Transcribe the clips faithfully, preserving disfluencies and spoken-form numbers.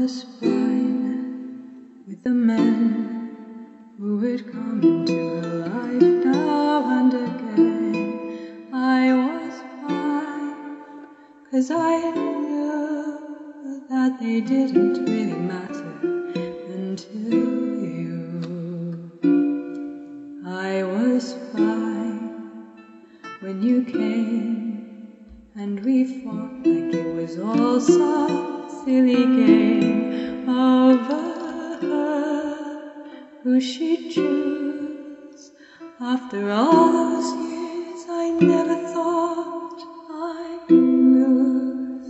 was fine with the men who would come into her life now and again. I was fine, 'cause I knew that they didn't really matter until you. I was fine when you came, and we fought like it was all some silly game over her, who she'd choose. After all those years, I never thought I'd lose.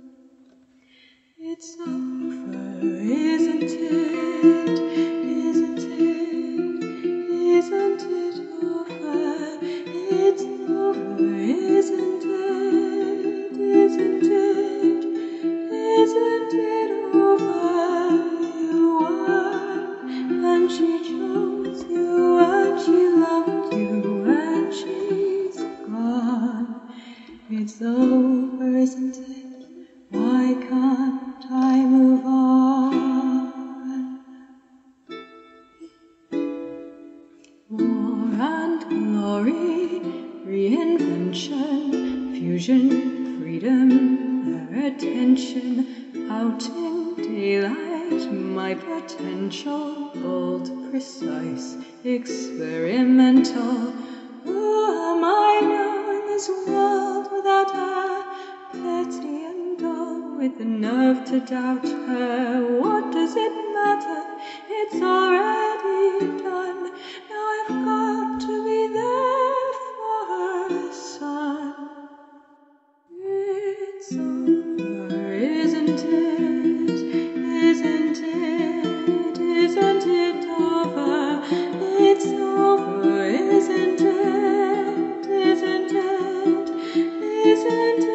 It's over, isn't it? Isn't it? Isn't it over? It's over, isn't it? Isn't it? Isn't it over? You won, and she chose you, and she loved you, and she's gone. It's over, isn't it? Why can't I move on? War and glory, reinvention, fusion, freedom, their attention, out in daylight, my potential, bold, precise, experimental. Who am I now in this world without her? Petty and dull, with the nerve to doubt her. What does it matter? It's already done. Now I've got to be there for her son. It's over, isn't it? Isn't it? Isn't it over? It's over, isn't it? Isn't it? Isn't it?